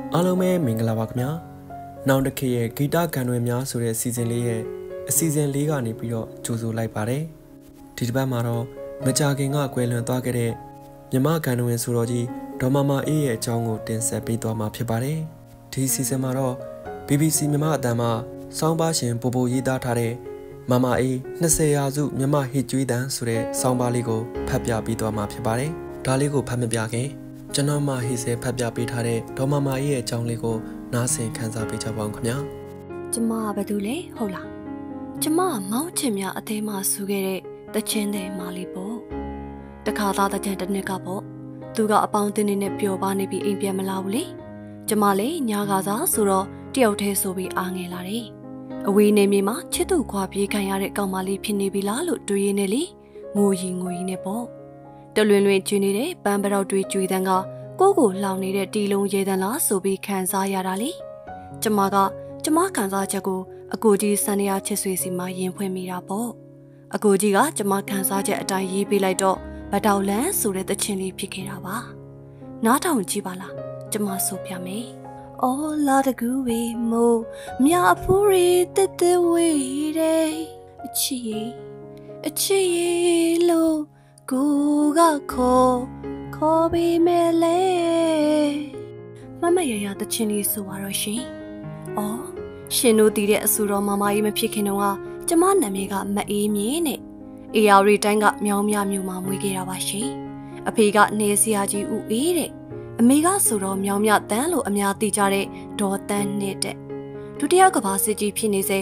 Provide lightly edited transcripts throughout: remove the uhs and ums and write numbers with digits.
အားလုံးပဲမင်္ဂလာပါခင်ဗျာနောင်တစ်ခေတ်ရဲ့ဂီတကန်တွေများဆိုတဲ့စီဇန်လေးရဲ့အစီအစဉ်လေးကနေပြီးတော့ကြိုဆိုလိုက်ပါတယ်ဒီတစ်ပတ်မှာတော့မကြာခင်ကကွယ်လွန်သွားခဲ့တဲ့မြမကန်တွေဆိုတော်ကြီးဒေါ်မမအေးရဲ့အကြောင်းကိုတင်ဆက်ပေးသွားမှာဖြစ်ပါတယ်ဒီစီဇန်မှာတော့ BBC မြမအတန်မှာစောင်းပါရှင်ပိုပိုရေးသားထားတဲ့မမအေး20ရာစုမြမဟစ်ကြွေးတန်းဆိုတဲ့စောင်းပါလေးကိုဖတ်ပြပေးသွားမှာဖြစ်ပါတယ်ဒါလေးကိုဖတ်မပြခင်ကျွန်တော်မှဟိစေဖတ်ပြပေးထားတဲ့ဒေါ်မမအေးရဲ့အကြောင်းလေးကိုနားဆင်ခန်းစားပေးကြပါဦးခင်ဗျာကျမကဘာလို့လဲဟုတ်လားကျမကမောင်းချင်များအသေးမှဆူခဲ့တဲ့တချင်းတဲ့မာလေးပေါ့တခါသားတချင်းတစ်နှစ်ကပေါ့သူကအပေါင်းတင်းနေနဲ့ပျော်ပါနေပြီးအိမ်ပြန်မလာဘူးလေကျမလည်းညာကစားဆိုတော့တယောက်တည်းဆိုပြီးအားငယ်လာတယ်အဝေးနေမြေမှာချစ်သူခွာပြေးခံရတဲ့ကောင်မလေးဖြစ်နေပြီလားလို့တွေးရင်းနဲ့လေငိုရီနဲ့ပေါ့တလွင်ကျွေးနေတဲ့ပန်းပရောက်တွေကျွေးတန်းကကိုလှောင်နေတဲ့တီလုံးရေတန်းလားဆိုပြီးခံစားရတာလေကျမခံစားချက်ကိုအကိုကြီးစံရချစ်ဆွေစီမှာရင်ဖွင့်မိတာပေါ့အကိုကြီးကကျမခံစားချက်အတိုင်းရေးပေးလိုက်တော့ဗတောက်လန်းဆိုတဲ့တချင်လေးဖြစ်ခဲ့တာပါနားထောင်ကြည့်ပါလားကျမဆိုပြမယ်အော်လာတကူဝေမို့မြအဖူးရီတက်ဝေးတဲ့အချီလို့ကိုကခေါ်ပြီးမယ်လေမမရတချင်လေးဆိုပါတော့ရှင်အော်ရှင်တို့တည်တဲ့အဆူတော်မမကြီးမဖြစ်ခင်တော့ကျမနာမည်ကမအေးမြင့်နဲ့အေယာရီတိုင်းကမြောင်းမြမျိုးမှာမွေးခဲ့တာပါရှင်အဖေကနေဆရာကြီးဦးအေးတဲ့အမေကဆိုတော့မြောင်းမြတန်းလို့အများသိကြတဲ့ဒေါ်တန်းနဲ့တဲ့ဒုတိယကမ္ဘာစစ်ကြီးဖြစ်နေစေ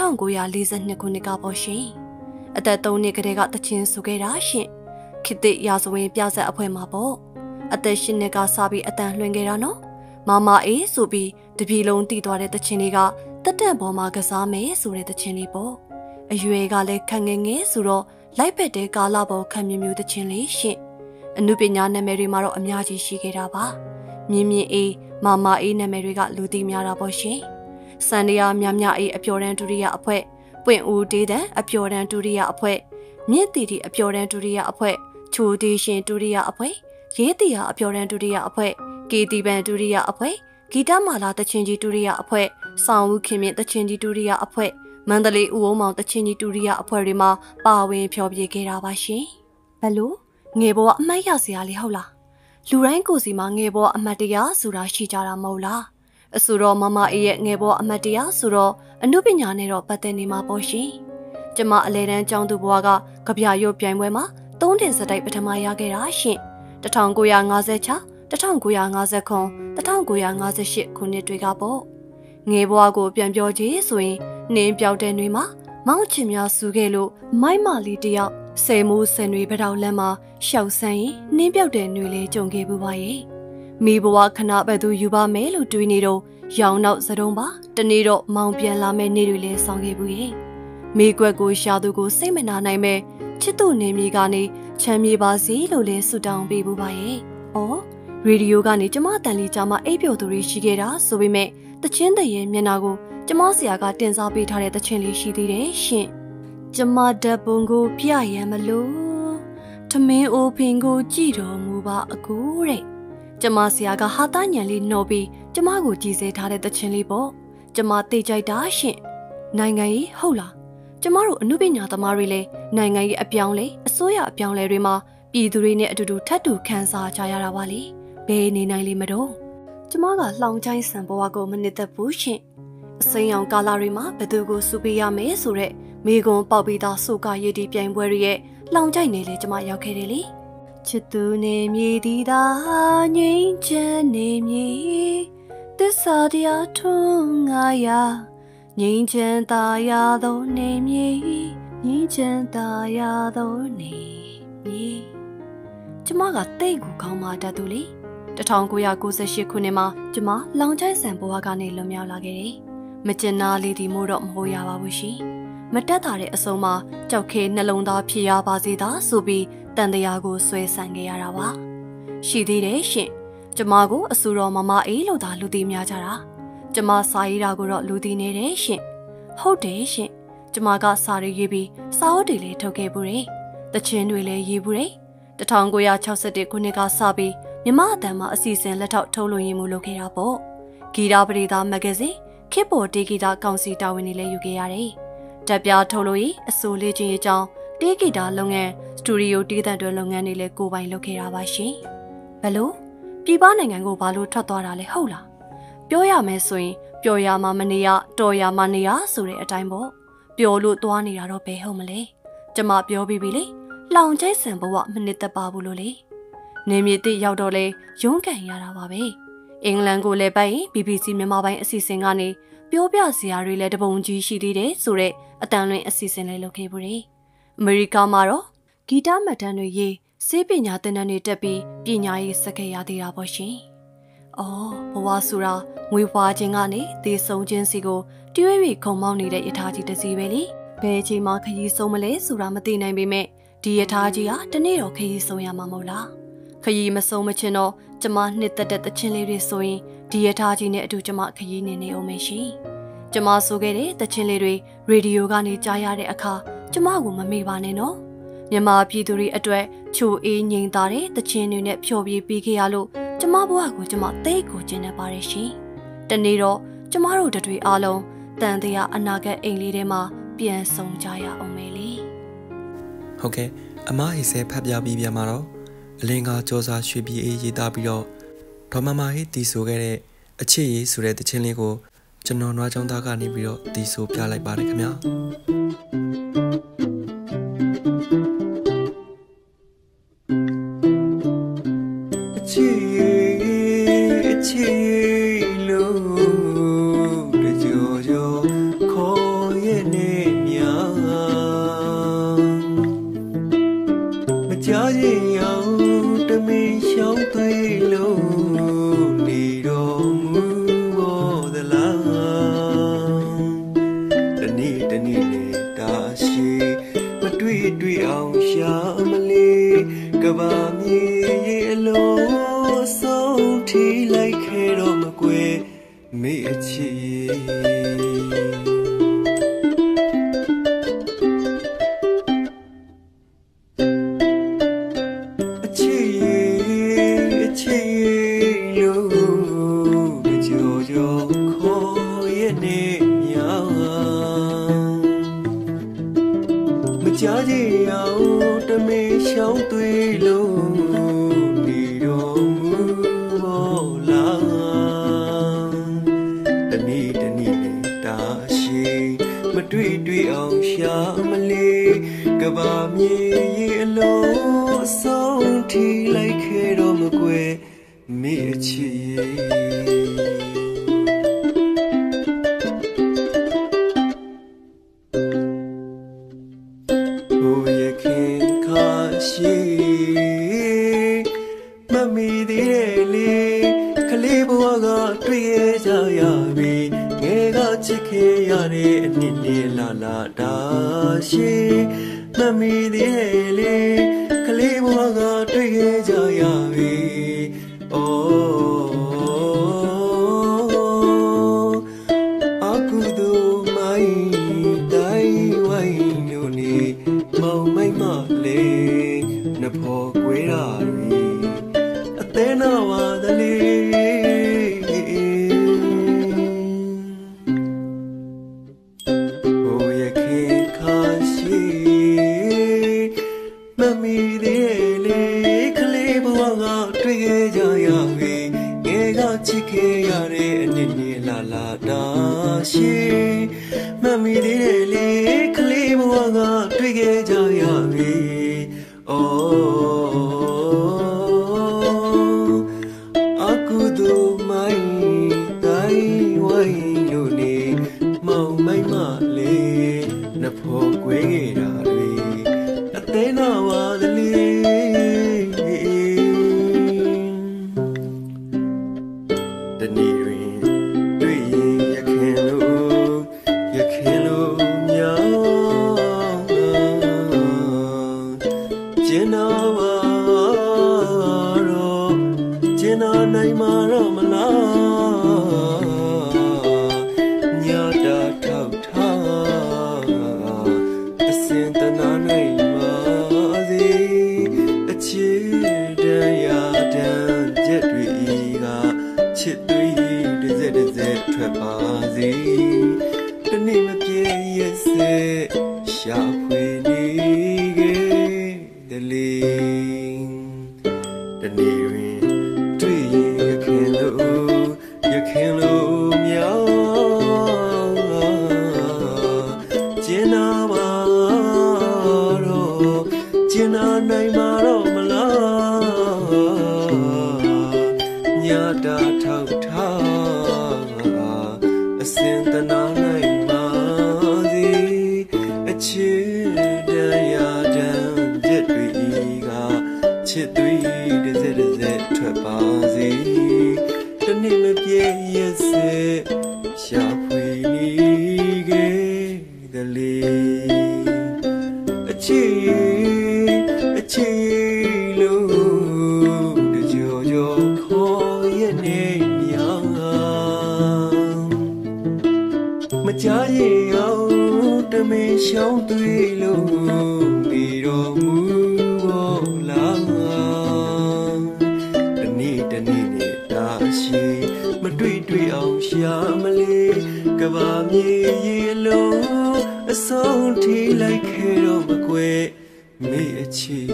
1942ခုနှစ်ကပေါ့ရှင်အသက်3နှစ်ကတည်းကတချင်းဆိုခဲ့တာရှင်ခေတ်သစ်ရာဇဝင်ပြဆက်အဖွဲ့မှာပေါ့အသက်10နှစ်ကစပြီးအတန်လွှင့်ခဲ့တာနော်မမအေးဆိုပြီးတပြည်လုံးတည်သွားတဲ့တချင်းလေးကတက်တက်ပေါ်မှာကစားမယ်ဆိုတဲ့တချင်းလေးပေါ့အရွယ်ကလည်းခန့်ငယ်ဆိုတော့လိုက်ပက်တဲ့ကာလပေါ်ခံမျိုးတချင်းလေးရှင့်အနုပညာနာမည်တွေမှာတော့အများကြီးရှိခဲ့တာပါမြင်းအေးမမအေးနာမည်တွေကလူသိများတာပေါ့ရှင်စန္ဒယာမြအေးအပျော်တန်းဒုတိယအဖွဲ့ပွင့်ဦးဒေးတဲ့အပျော်တန်းဒုတိယအဖွဲ့မြင့်တီတီအပျော်တန်းဒုတိယအဖွဲ့ချိုဒေးရှင်ဒုတိယအဖွဲ့ရေးတီယာအပျော်တန်းဒုတိယအဖွဲ့ကေတီပန်ဒုတိယအဖွဲ့ဂီတမာလာတချင်းကြီးဒုတိယအဖွဲ့ဆောင်ဦးခင်မြင့်တချင်းကြီးဒုတိယအဖွဲ့မန္တလေးဦးဝုံမောင်တချင်းကြီးဒုတိယအဖွဲ့တွေမှာပါဝင်ဖျော်ဖြေခဲ့တာပါရှင်ဘလို့ငယ်ဘောကအမှတ်ရစရာလေးဟုတ်လားလူတိုင်းကိုစီမှာငယ်ဘောအမှတ်တရဆိုတာရှိကြတာမဟုတ်လားအဆိုတော့မမအေးရဲ့ငယ်ဘောအမှတ်တရဆိုတော့အနုပညာနဲ့တော့ပတ်သက်နေမှာပေါ့ရှင်ကျမအလဲတန်းကျောင်းသူဘွားကကြပြရုပ်ပြိုင်ပွဲမှာ3တင်စတိုက်ပထမရခဲ့တာရှင်1956 1959 1958ခုနှစ်တွေကပေါ့ငယ်ဘွားကိုပြန်ပြောကြည့်ဆိုရင်နင်းပြောက်တဲ့တွေမှာမောင်းချင်များစူးခဲ့လို့မိုက်မာလီတယောက်ဆယ်မိုးဆယ်တွေပတောက်လမ်းမှာရှောက်ဆန်းရင်နင်းပြောက်တဲ့တွေလေးကြုံခဲ့ပူပါရဲ့မိဘွားခဏပဲသူယူပါမယ်လို့တွေးနေတော့ရောင်နောက်စတုံးပါတနေ့တော့မောင်ပြန်လာမယ့်နေ့တွေလည်းဆောင်ခဲ့ဘူးရဲ့မိကွက်ကိုရှာသူကိုစိတ်မနာနိုင်မဲ့ချစ်သူနေမြေကနေချမ်းမြေပါစေလို့လည်းဆုတောင်းပေးပူပါရဲ့အော်ရေဒီယိုကနေကျမတန်လီကြားမှာအိပ်ပျော်သူတွေရှိခဲ့တာဆိုပေမဲ့တချင်းတရဲ့မျက်နှာကိုကျမဆရာကတင်စားပေးထားတဲ့တချင်းလေးရှိသေးတယ်ရှင်ကျမဓာတ်ပုံကိုပြရမလို့ထမင်းအိုဖင်ကိုကြည့်တော်မူပါအကူတဲ့ကျမဆရာကဟာသားညံလေးနှော်ပြီးကျမကိုကြည်စဲထားတဲ့တချင်းလေးပေါ့ကျမသိကြိုက်တာရှင်နိုင်ငံရေးဟုတ်လားကျမတို့အမှုပညာသမားတွေလည်းနိုင်ငံရေးအပြောင်းလဲအစိုးရအပြောင်းလဲတွေမှာပြည်သူတွေနဲ့အတူတူထပ်တူခံစားကြရတာပါလေဘယ်နေနိုင်လိမ့်မတော့ကျမကလှောင်ချိုင်းစံဘဝကိုမနစ်သက်ဘူးရှင်အစိမ်းရောင်ကာလာတွေမှာဘသူကိုစုပေးရမယ်ဆိုတဲ့မိကွန်ပေါက်ပြီးသားစုကရည်တည်ပြိုင်ပွဲတွေရဲ့လှောင်ချိုင်းနေလေကျမရောက်ခဲ့တယ်လေချစ်သူနေမြေဒီသာငိမ့်ချမ်းနေမြေသစ္စာတရားထွန်းငါရငိမ့်ချမ်းသာရသောနေမြေငိမ့်ချမ်းသာရသောနေမြေကျမကတိတ်ကိုခေါင်းမာတတ်သူလေ1998ခုနှစ်မှာကျမလောင်ချိုင်းဆန်ဘဝကနေလွန်မြောက်လာခဲ့တယ်။မကျင်နာလေးဒီမို့တော့မဟုတ်ရပါဘူးရှင်။မတက်တာတဲ့အစုံမှာကြောက်ခဲနှလုံးသားဖြစ်ရပါစေသာဆိုပြီးတန်တရားကိုဆွဲဆန်ခဲ့ရတာပါ။ရှိသေးတယ်ရှင်။ကျမကိုအဆူတော်မမအေးလို့သာလူသိများကြတာ။ကျမစာရေးတာကိုတော့လူသိနေတယ်ရှင်။ဟုတ်တယ်ရှင်။ကျမကစာရေးပြီးစာအုပ်တွေလည်းထုတ်ခဲ့ဘူးတယ်။တခြင်းတွေလည်းရေးဘူးတယ်။1961ခုနှစ်ကစပြီးမြမအတန်မှာအစီအစဉ်လက်ထောက်ထုတ်လွှင့်ရေးမှုလုပ်ခဲ့တာပေါ့ဂီတပရိသတ်မဂ္ဂဇင်းခေတ်ပေါ်တေးဂီတကောင်စီတာဝန်တွေလည်းယူခဲ့ရတယ်။တပ်ပြထုတ်လို့အစိုးလေးချင်းအကြောင်းတေးဂီတလုပ်ငန်းစတူဒီယိုတေးသံတွဲလုပ်ငန်းတွေလည်းကိုယ်ပိုင်လုပ်ခဲ့တာပါရှင်။ဘလို့ပြည်ပနိုင်ငံကိုဘာလို့ထွက်သွားတာလဲဟုတ်လား။ပြောရမယ်ဆိုရင်ပျော်ရမှာမနေရတော်ရမှာနေရဆိုတဲ့အတိုင်းပေါ့။ပျော်လို့သွားနေတာတော့ဘယ်ဟုတ်မလဲ။ကျမပြောပြီးပြီလေ။လောင်ချိတ်ဆန်ဘဝမနစ်သက်ပါဘူးလို့လေ။နေမြေတိရောက်တော့လေရုန်းကန်ရတာပါပဲ။အင်္ဂလန်ကိုလည်းပိုင် BBC မြန်မာပိုင်းအစီအစဉ်ကနေပြောပြစရာတွေလည်းတပုံကြီးရှိသေးတယ်ဆိုတော့အတန်လွင်အစီအစဉ်လေးလုပ်ခဲ့ဘူးလေ။အမေရိကမှာတော့ဂီတမှတ်တမ်းတွေရေးစေးပညာသင်တန်းတွေတက်ပြီးပညာရေးစက္ကရသေးတာပေါ့ရှင်။အော်ဘဝဆိုတာငွေဖွာခြင်းကနေသေဆုံးခြင်းစီကိုတွေးပြီးခုံမောင်းနေတဲ့ယထာကြီးတစ်စီပဲလေ။ဘယ်အချိန်မှခရီးဆုံးမလဲဆိုတာမသိနိုင်ပေမဲ့ဒီယထာကြီးဟာတနေ့တော့ခရီးဆုံးရမှာမဟုတ်လား။ခရီးမဆုံးမချင်းတော့ကျမနှစ်သက်တဲ့တခြင်းလေးတွေဆိုရင်ဒီယထာကြီးနဲ့အတူကျမခရီးနေအောင်မရှိ။ကျမဆိုခဲ့တဲ့တခြင်းလေးတွေရေဒီယိုကနေကြားရတဲ့အခါကျမကိုမမေ့ပါနဲ့နော်။မြန်မာပြည်သူတွေအတွက်ချိုအေးငြိမ်သာတဲ့တခြင်းတွေနဲ့ဖျော်ဖြေပေးခဲ့ရလို့ကျမဘဝကိုကျမသိကိုကျင်းနေပါတယ်ရှင်။တနေ့တော့ကျမတို့တွေအားလုံးတန်တရားအနာဂတ်အိမ်လေးထဲမှာပြန်ဆောင်ကြရအောင်မယ်လေ။ဟုတ်ကဲ့အမဟိဆဲဖတ်ပြပြီးပြန်မှာတော့အလင်းကကြောစာရွှေပြည်အေးရေးသားပြီးတော့ဒေါ်မမဟိတီဆိုခဲ့တဲ့အချစ်ရေးဆိုတဲ့တခြင်းလေးကိုကျွန်တော်နွားချောင်းသားကနေပြီးတော့တီဆိုပြလိုက်ပါတယ်ခင်ဗျာအချစ်ရေးလို့တကြောကြောခေါ်ရဲ့နေမြမကြားရင်ရောက်တမင်ရှောင်းသွေးလို့နေတော်မူဘောသလားတနေ့နေတာရှိမတွေ့အောင်ရှာမလေးကဘာမြေရဲ့အလုံးဆုံးထိလိုက်ခဲ့တော့မကွယ်မေ့အချစ်ကြားကြအောင်တမေရှောင်းသွေးလုံးနေတော်မူဘောလားတနေ့တာရှိမတွေ့အောင်ရှာမလေးကဘာမြေရဲ့အလုံးအဆုံးထိလိုက်ခဲ့တော့မကွယ်မေ့အချစ်ရှိမမီသေးတယ်လေကလေးဘဝကတွေ့ရကြရပြီငယ်ကချစ်ခဲ့ရတဲ့အနှစ်လေးလာတာရှိမမီသေးတယ်လေကလေးဘဝကတွေ့ရကြရပြီအော်အခုတို့မိုင်းတိုင်းဝိုင်းလို့နေမောင်မိုက်မလေးနဖော်ကွေးရာရီအသေးနာပါသလေးဘိုးရခင်ခါရှိမမီသေးလေကလေးဘဝကတွေ့ခဲ့ကြရပြီငယ်ကချစ်ခဲ့ရတဲ့အနှစ်နှစ်လာတာရှိမမီသေးလေကလေးဘဝကတွေ့ခဲ့ကြရပြီအခုတို့မိုင်းတိုင်းဝိုင်းလို့နေမောင်မိုက်မလေးနဖော်ကွေးခဲ့တာတွေအသေးနာပါသလေးတနေ့တွင်တွေ့ရင်ရခင်လို့မြောင်းကျင်နာပါတော့ကျင်နာနိုင်မှာတော့မလားညတာထောက်ထားအစင်တနာနိုင်ပါစေအချစ်တရားတန်ချက်တွေကချစ်သွေးတစ်စက်ဖွေနေခဲ့တယ်လေတနေ့တွင်တွေ့ရင်ရခင်လို့မြောင်းကျင်နာပါတော့ကျင်နာနိုင်မှာတော့မလားညတာထောက်ထားအစင်တနာနိုင်ပါစေအချစ်တရားတန်ပြည့်တွေကချစ်သွေးတစ်စက်ထွက်ပါစေတနေ့မပြည့်ရဲ့စေရှာဖွေနေခဲ့တယ်လေအချစ်လို့တကြောခေါ်ရနေမြောင်းမကြရင်အောင်တမင်ရှောင်းသွေးလို့ပြီးတော်မူပေါ်လာတနေ့နေတာရှိမတွေ့အောင်ရှာမလေးကဘာမြေရေလုံးအဆုံးထိလိုက်ခဲ့တော့မကွယ်မေ့အချစ်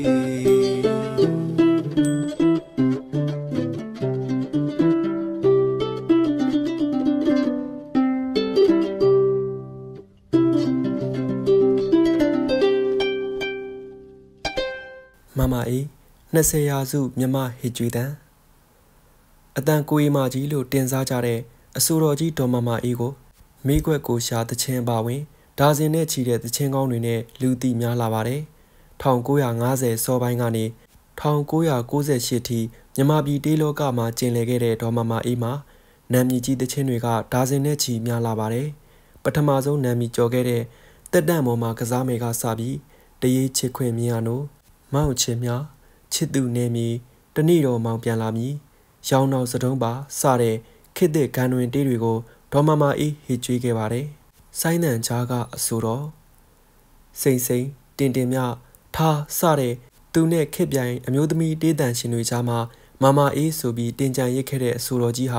မမအေး20ရာစုမြမဟစ်ကြွေတန်အတန်ကိုရီမာကြီးလို့တင်စားကြတဲ့အဆိုတော်ကြီးဒေါ်မမအေးကိုမိခွက်ကိုရှာတခြင်းပါဝင်ဒါဇင်နဲ့ချီတဲ့တခြင်းကောင်းတွေနဲ့လူသိများလာပါတယ်1950စောပိုင်းကနေ1998ထိမြန်မာပြည်တေးလောကမှာကျင်လည်ခဲ့တဲ့ဒေါ်မမအေးမှာနာမည်ကြီးတခြင်းတွေကဒါဇင်နဲ့ချီများလာပါတယ်ပထမဆုံးနာမည်ကျော်ခဲ့တဲ့တက်တန့်ပေါ်မှာကစားမယ်ကစပြီးတရေချစ်ခွင့်မြင်ရနို့မောက်ချင်များချစ်သူနေမီတနေ့တော်မောင်ပြန်လာမည်ရောင်နောက်စတုံးပါစတဲ့ခေတ်သစ်ဂန်တွင်တေးတွေကိုဒေါ်မမအေးဟစ်ကြွေးခဲ့ပါတယ်ဆိုင်းတန်ချားကအဆိုတော်စိန်တင်မြထားစတဲ့သူနဲ့ခေတ်ပြိုင်အမျိုးသမီးတေးတန်ရှင်တွေကြားမှာမမအေးဆိုပြီးတင်ကြံရစ်ခဲ့တဲ့အဆိုတော်ကြီးဟာ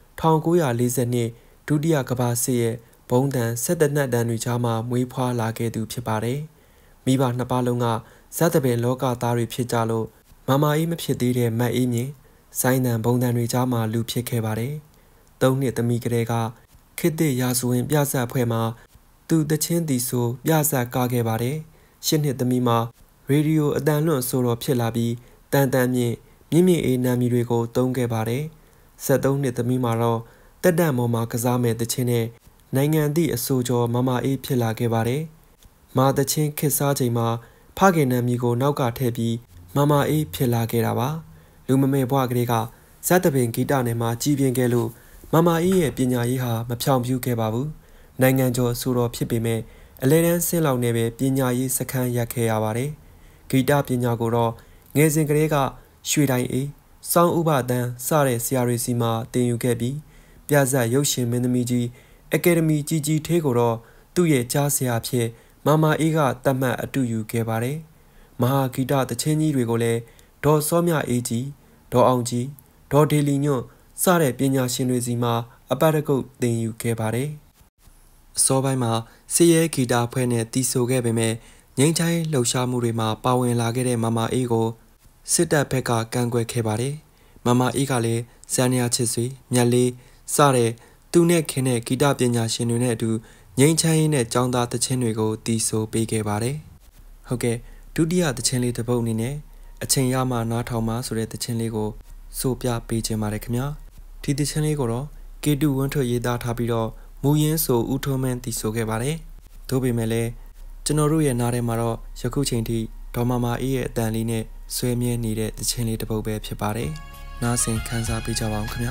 1942ဒုတိယကမ္ဘာစစ်ရဲ့ဘုံတန်ဆက်တနတ်တန်တွေကြားမှာမွေးဖွားလာခဲ့သူဖြစ်ပါတယ်မိဘနှစ်ပါးလုံးကဇတ်တပင်လောကသားတွေဖြစ်ကြလို့မမအေးမဖြစ်သေးတဲ့မတ်အေးမြင့်ဆိုင်းတန်ဘုံတန်တွေကြားမှာလူဖြစ်ခဲ့ပါတယ်3နှစ်သမီးကလေးကခေတ်သစ်ရာဇဝင်ပြဆက်ဖွဲ့မှာသူတချင်းတီဆိုပြဆက်ကားခဲ့ပါတယ်8နှစ်သမီးမှာရေဒီယိုအတန်လွန့်ဆိုတော်ဖြစ်လာပြီးတန်မြင့်အေးနာမည်တွေကိုသုံးခဲ့ပါတယ်73နှစ်သမီးမှာတော့တက်တန့်ပေါ်မှာကစားမဲ့တချင်းနဲ့နိုင်ငံသည့်အဆိုကျော်မမအေးဖြစ်လာခဲ့ပါတယ်မာတချင်းခေတ်စားချိန်မှာဖခင်နာမည်ကိုနောက်ကထည့်ပြီးမမအေးဖြစ်လာခဲ့တာပါလူမမေဘွားကလေးကဇတ်တပင်ဂီတနယ်မှာကြီးပြင်းခဲ့လို့မမအေးရဲ့ပညာရေးဟာမဖြောင့်ဖြူးခဲ့ပါဘူးနိုင်ငံကျော်ဆိုတော်ဖြစ်ပေမဲ့အလဲတန်းဆင်းလောက်နဲ့ပဲပညာရေးစခန်းရက်ခဲ့ရပါတယ်ဂီတပညာကိုတော့ငယ်စဉ်ကလေးကရွှေတိုင်အေးစောင်းဥပတန်းစတဲ့ဆရာတွေစီမှာသင်ယူခဲ့ပြီးပြဇက်ရုပ်ရှင်မင်းသမီးကြီးအကယ်ဒမီကြီးထေးကိုတော့သူ့ရဲ့ကြားဆရာဖြစ်မမအေးကတတ်မှတ်အတူယူခဲ့ပါတယ်မဟာဂီတတချင်းကြီးတွေကိုလည်းဒေါ်စောမြအေးကြီးဒေါ်အောင်ကြီးဒေါ်ဒေလီညွန့်စတဲ့ပညာရှင်တွေစီမှာအပတ်တကုတ်သင်ယူခဲ့ပါတယ်အစောပိုင်းမှာစီရဲဂီတဖွဲ့နဲ့တီးဆိုခဲ့ပေမဲ့ငိမ့်ချိုင်းလှုပ်ရှားမှုတွေမှာပါဝင်လာခဲ့တဲ့မမအေးကိုစစ်တပ်ဘက်ကကန့်ကွက်ခဲ့ပါတယ်မမအေးကလည်းဇန်နယာချစ်ဆွေမြတ်လေးစတဲ့သူနဲ့ခင်တဲ့ဂီတပညာရှင်တွေနဲ့အတူငိမ့်ချိုင်းနဲ့ចောင်းသားတခြင်းတွေကိုတီးဆိုပေးခဲ့ပါတယ်ဟုတ်ကဲ့ဒုတိယတခြင်းလေးတစ်ပုဒ်အနေနဲ့အချိန်ရမှနားထောင်ပါဆိုတဲ့တခြင်းလေးကိုဆိုပြပေးခြင်းပါတယ်ခင်ဗျာဒီတခြင်းလေးကိုတော့ကေတုဝန်းထွတ်ရေးသားထားပြီးတော့မူရင်းဆိုဦးထွန်းမန်းတီးဆိုခဲ့ပါတယ်သို့ပေမဲ့လည်းကျွန်တော်တို့ရဲ့နားထဲမှာတော့ယခုချိန်ထိဒေါ်မမအေးရဲ့အတန်လေးနဲ့ဆွဲမြဲနေတဲ့တခြင်းလေးတစ်ပုဒ်ပဲဖြစ်ပါတယ်နားဆင်ခန်းစားပေးကြပါအောင်ခင်ဗျာ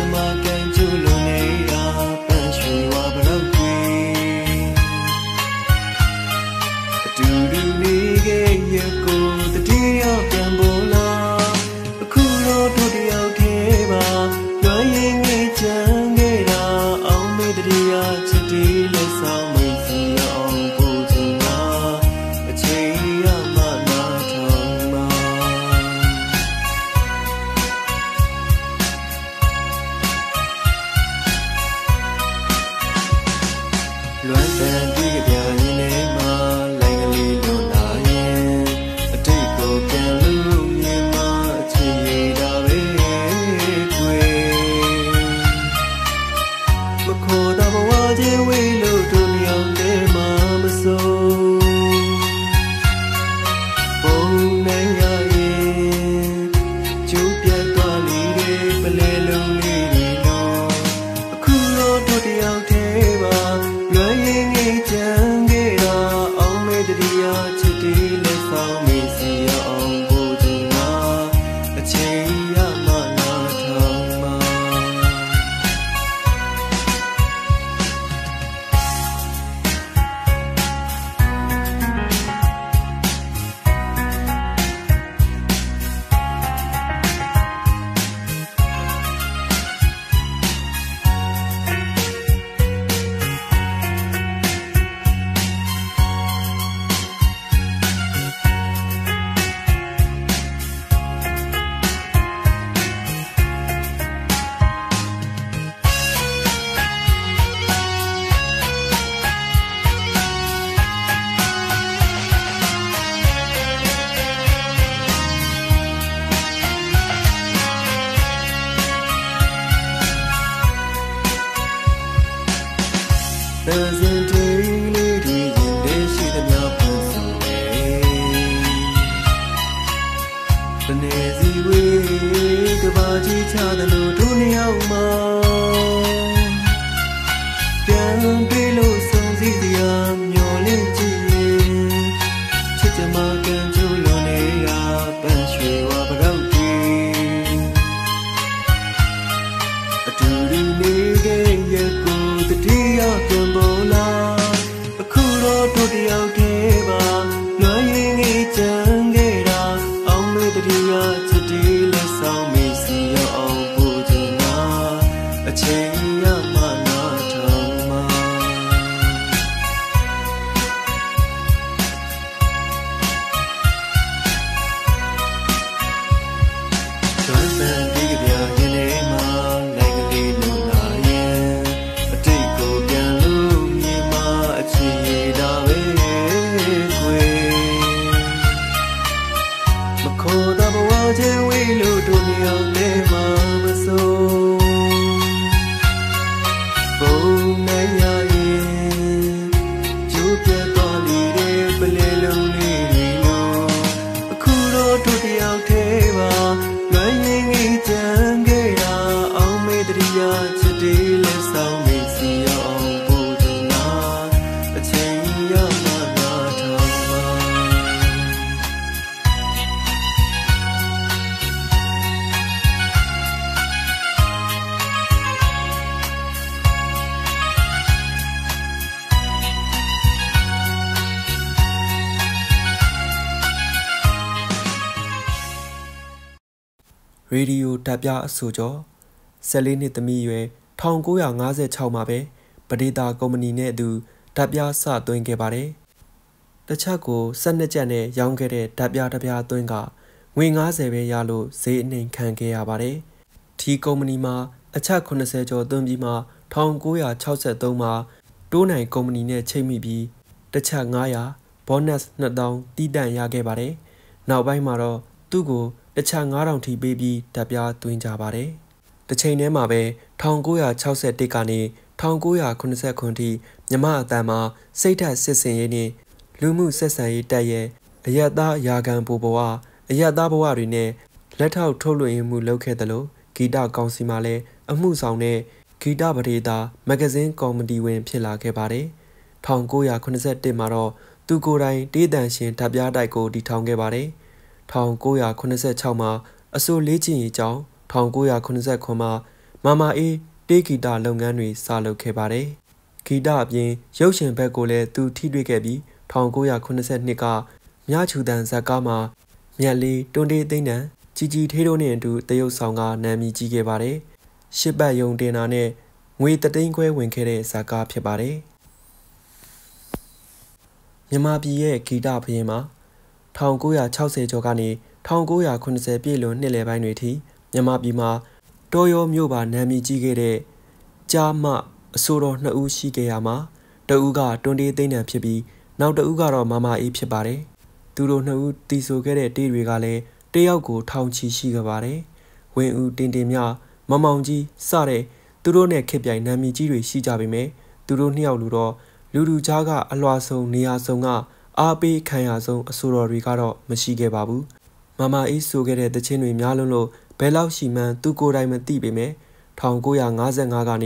ma can do lunera pan shui wa barokwi do do ni ge ye ko the day of gambola akuro do the out ke ba lwa yin nge chan ge da aung me the day ya chiti le saung me si aung po chin na a chain ya ma na thong ma luan tan di ge pya yin ne ma lai ga li lo na yin a tai ko pyan lu yin ma a chin yi da be kwe ma kho da bwa chin we lo do nyaung de ma ma so bong nai ya yin chu pyan twa li de pa le long li ni lo aku lo do de yaung the ba lwa yin nge chan ge da aung me de ya chit ti le saung me si ya aung po chin na a chain ya ma na thong ma doesn't really do yin de shi da nya pu su me bne si we ka ba ji cha da lo do ni yaung ma pyan pi lo song si ya myo le ji yin chit cha ma kan chu lo ne ya pan shui wa ba rau ti a tu ri ni ge ye ko the day of gambola aku lo do the out de ba lwa yin nge chan ge da aung me the ya chit ti le saung me si ya aung po chin na a chain ya ma na thong ma luan tan di ge pya yin ne ma lai ga li lo na yin a tai ko pyan lu yin ma a chin yi da be kwe ma kho da bwa chin we lo do ni yaung de ma ma so bong nai ya yin chu pyan twa li de pa le long li ni lo aku lo do the out the ba lwa yin nge chan ge da aung me the ya chit ti le saung me si ya aung po chin na a chain ya ma na thong ma ရေဒီယိုတပ်ပြအဆိုကျော်14နှစ်သမီးရွယ်1956မှာပဲပဒေတာကုမ္ပဏီနဲ့အတူတပ်ပြစသွင်းခဲ့ပါတယ်။တစ်ချက်ကို12ကျပ်နဲ့ရောင်းခဲ့တဲ့တပ်ပြတစ်ပြားသွင်းကငွေ90ပဲရလို့ဈေးအနှိမ်ခံခဲ့ရပါတယ်။ဒီကုမ္ပဏီမှာအချက်80ကျော်သွင်းပြီးမှ1963မှာတိုးနိုင်ကုမ္ပဏီနဲ့ချိတ်မိပြီးတစ်ချက်900 bonus 2000တီးတန့်ရခဲ့ပါတယ်။နောက်ပိုင်းမှာတော့သူ့ကိုတစ်ချက်9000ထိပေးပြီးတပ်ပြားသွင်းကြပါတယ်။တစ်ချိန်တည်းမှာပဲ1961ကနေ1989ထိမြမအတန်းမှာစိတ်ဓာတ်စစ်စင်ရေးနဲ့လူမှုဆက်ဆံရေးတပ်ရဲ့အယက်သားယာကန်ပူဘဝအယက်သားဘဝတွေနဲ့လက်ထောက်ထုတ်လွှင့်မှုလုပ်ခဲ့တယ်လို့ဂီတကောင်စီမှာလည်းအမှုဆောင်တဲ့ဂီတပဒေတာမဂ္ဂဇင်းကော်မတီဝင်ဖြစ်လာခဲ့ပါတယ်။1981မှာတော့သူကိုယ်တိုင်တေးတန်ရှင်ဓာတ်ပြားတိုက်ကိုတည်ထောင်ခဲ့ပါတယ်။1986မှာအစိုးလေးချင်ရေးကြောင်း1989မှာမာမာအေးတေးဂီတလုပ်ငန်းတွေစလုပ်ခဲ့ပါတယ်ဂီတအပြင်ရုပ်ရှင်ဘက်ကိုလည်းသူထိတွေ့ခဲ့ပြီး1982ကမြချူတန်ဇက်ကားမှာမြက်လေးတွန်းတေးသိန်းတန်ကြီးထေးတို့နဲ့အတူတရုတ်ဆောင်ကနာမည်ကြီးခဲ့ပါတယ်ရှစ်ပတ်ယုံတင်တာနဲ့ငွေတသိန်းခွဲဝင်ခဲ့တဲ့ဇက်ကားဖြစ်ပါတယ်မြန်မာပြည်ရဲ့ဂီတဘုရင်မှာ1960ကျော်ကနေ1980ပြည့်လွန်နှစ်လယ်ပိုင်းတွေထိမြန်မာပြည်မှာတော်ရောမြို့ပါနာမည်ကြီးခဲ့တဲ့ကြားမအဆိုတော်2ဦးရှိခဲ့ရမှာတဦးကတွန်းတေးသိန်းတန်ဖြစ်ပြီးနောက်တဦးကတော့မာမာအေးဖြစ်ပါတယ်သူတို့2ဦးတီးဆိုခဲ့တဲ့တေးတွေကလည်းတယောက်ကိုထောင်ချီရှိခဲ့ပါတယ်ဝင်းဦးတင်တင်မြမမောင်ကြီးစတဲ့သူတို့နဲ့ခစ်ပြိုင်နာမည်ကြီးတွေရှိကြပေမဲ့သူတို့2ယောက်လူတော့လူလူကြားကအလွှာဆုံးနေရာဆုံးကအားပေးခံရဆုံးအဆိုတော်တွေကတော့မရှိခဲ့ပါဘူးမာမာအေးဆိုခဲ့တဲ့တခြင်းတွေများလုံးလို့ဘယ်လောက်ရှိမှန်းသူကိုယ်တိုင်မသိပေမဲ့1955ကနေ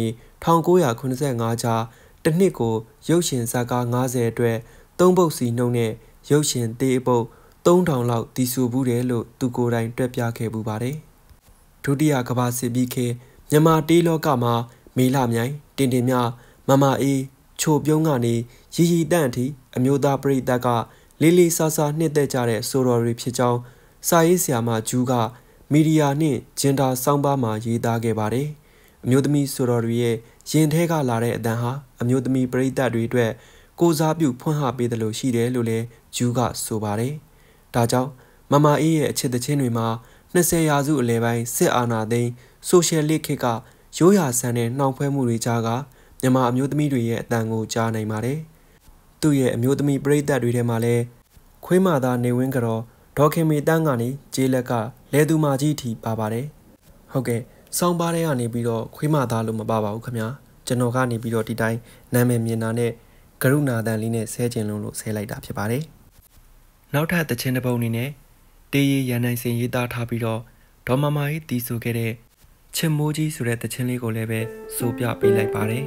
1985ကြားတစ်နှစ်ကိုရုပ်ရှင်ဇာတ်ကား90အတွက်3ပုတ်စီနှုန်းနဲ့ရုပ်ရှင်တေးအပုတ်3000လောက်တီးဆိုဘူးတယ်လို့သူကိုယ်တိုင်တွက်ပြခဲ့ပူပါတယ်ဒုတိယကမ္ဘာစစ်ပြီးခေတ်မြန်မာတေးလောကမှာမေလမြိုင်တင်တင်မြမမအေးချိုပြုံးကနေရီရီတန့်အထိအမျိုးသားပရိသတ်ကလေးလေးစားစားနှစ်သက်ကြတဲ့ဆိုတော်တွေဖြစ်ကြောင်းစာရေးဆရာမဂျူးကမီဒီယာနှင့်ဂျင်ဒါစောင်းပါးမှာရေးသားခဲ့ပါတယ်အမျိုးသမီးဆိုတော်တွေရဲ့ရင်ထဲကလာတဲ့အတန်ဟာအမျိုးသမီးပရိသတ်တွေအတွက်ကိုစားပြုဖွင့်ဟပေးတယ်လို့ရှိတယ်လို့လည်းဂျူးကဆိုပါတယ်ဒါကြောင့်မမအေးရဲ့အချစ်တခြင်းတွေမှာ20ရာစုအလယ်ပိုင်းစစ်အာဏာသိမ်းဆိုရှယ်လစ်ခေတ်ကရိုးရာဆန်တဲ့နှောင်ဖွဲမှုတွေကြားကမြန်မာအမျိုးသမီးတွေရဲ့အတန်ကိုကြားနိုင်ပါတယ်သူ့ရဲ့အမျိုးသမီးပရိသတ်တွေထဲမှာလည်းခွေးမသားနေဝင်းကတော့ဒေါခင်မေတန်းကနေကျေးလက်ကလဲသူမာကြီးထီပါပါတယ်ဟုတ်ကဲ့စောင်းပါးထဲကနေပြီးတော့ခွေးမသားလို့မပါပါဘူးခင်ဗျာကျွန်တော်ကနေပြီးတော့ဒီတိုင်းနာမည်မြင်တာနဲ့ကရုဏာတန်လေးနဲ့ဆဲကျင်လုံးလို့ဆဲလိုက်တာဖြစ်ပါတယ်နောက်ထပ်တခြင်းတစ်ပုဒ်အနေနဲ့တေးရရန်နိုင်စင်ရေးသားထားပြီးတော့ဒေါ်မမကြီးတီးဆိုခဲ့တဲ့ချစ်မိုးကြီးဆိုတဲ့တခြင်းလေးကိုလည်းပဲဆိုပြပေးလိုက်ပါတယ်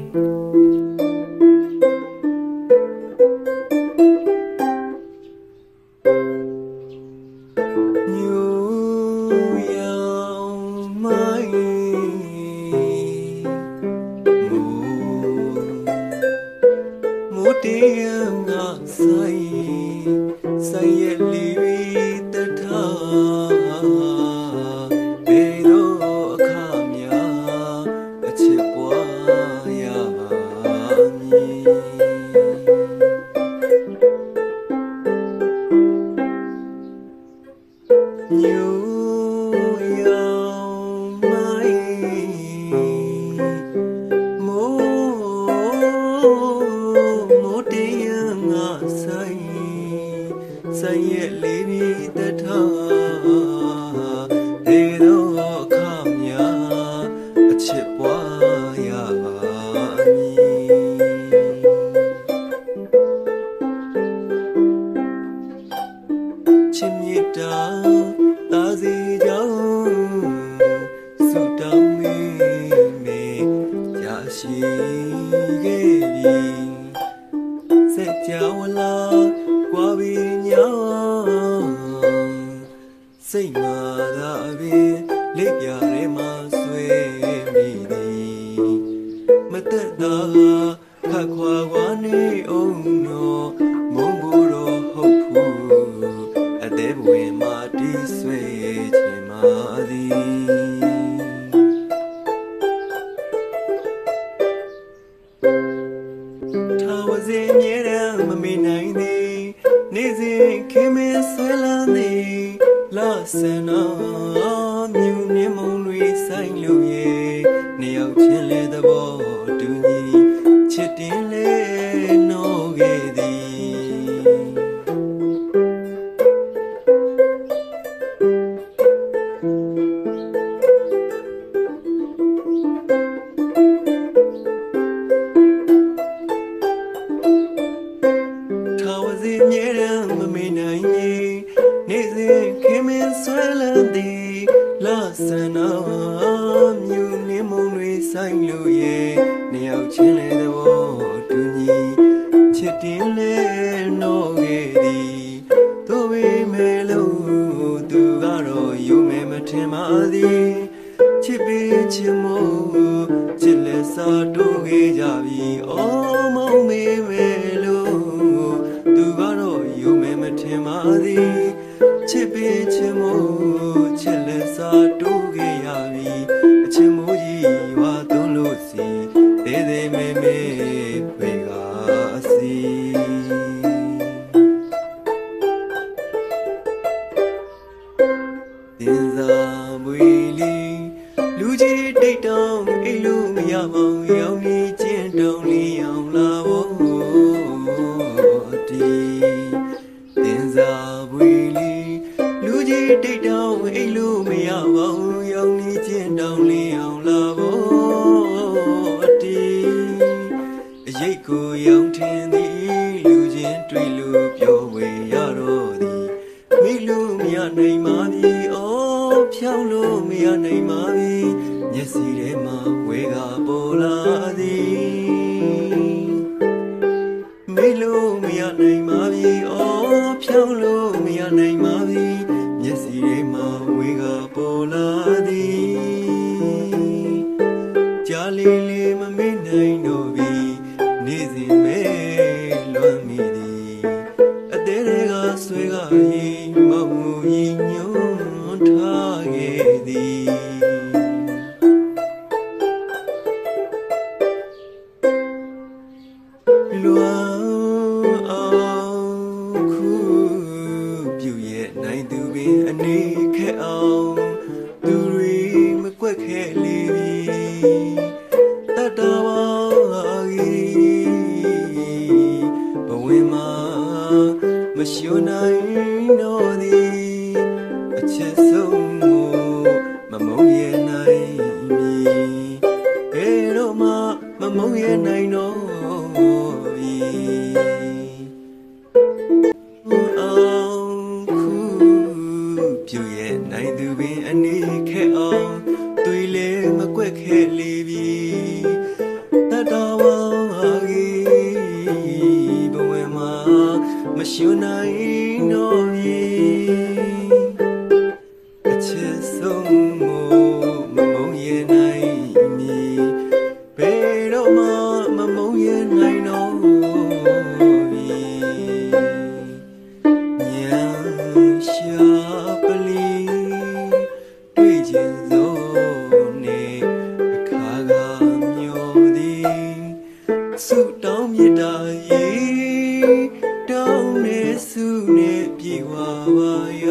ချစ်ပြီးချစ်မို့စာတိုးခဲ့ကြပြီအော်မောင်မေမဲလို့သူကတော့ယုံမဲမထင်ပါသည်ချစ်ပေးချင်မို့ချစ်လက်စာတိုးခဲ့ရပြီအချစ်မိုးကြီးရွာသွန်းလို့စီသေးသေးမဲမဲပေကအစီတင်စားမွေလီလူကြီးတိတ်တောင်အိမ်လို့မရပါဘူးရောင်ကြီးကျင်းတောင်လေးအောင်လာဖို့တီတင်စားမွေလီလူကြီးတိတ်တောင်အိမ်လို့မရပါဘူးရောင်ကြီးကျင်းတောင်လေးအောင်လာဖို့တီအရိတ်ကိုရောင်ထင်းသည်လူချင်းတွေ့လို့ပြောဝေရတော့သည်မိလို့မရနိုင်ပါဘူးအော်ဖြောင်းလို့မရနိုင်ပါဘူးမျက်စိထဲမှာဝဲကပေါ်လာသည်မိလို့မရနိုင်ပါဘူးအော်ဖြောင်းလို့မရနိုင်ပါဘူးမျက်စိထဲမှာဝဲကပေါ်လာသည်ကြားလေးလေးမမေ့နိုင်တော့ဘူးနေ့စဉ်မဲလွမ်းမိသည်အသေးတွေကဆွဲကရင်မောင်မူရင်ညွန်းထားခဲ့သည်လွမ်းအောင်ခုပြုရဲ့နိုင်သူပင်အနေခက်အောင်သူတွေမကွက်ခဲ့လေပြီတတ်တော်ပါကြီးဘဝမှာမရှုံနိုင်တော့သည်အချက်ဆုံးမမုံရဲ့နိုင်မည်ဘယ်တော့မှမမုံရဲ့နိုင်တော့ပြီအောင်ခုပြုရဲ့နိုင်သူပင်အနေခက်အောင်တွေ့လေမကွက်ခဲ့လေပြီတတ်တော်ပါကြီးဘဝမှာမရှုံနိုင်တော့ပြီအချက်ဆုံးမမုံရဲ့နိုင်မည်ဘယ်တော့မှမမုံရဲ့နိုင်တော့ပြီညံရှာပလီတွေ့ခြင်းစို့နဲ့အခါကမျောသည်ဆုတောင်းမြတ်တာရေးတောင်းနေဆုနဲ့ပြေဝပါရ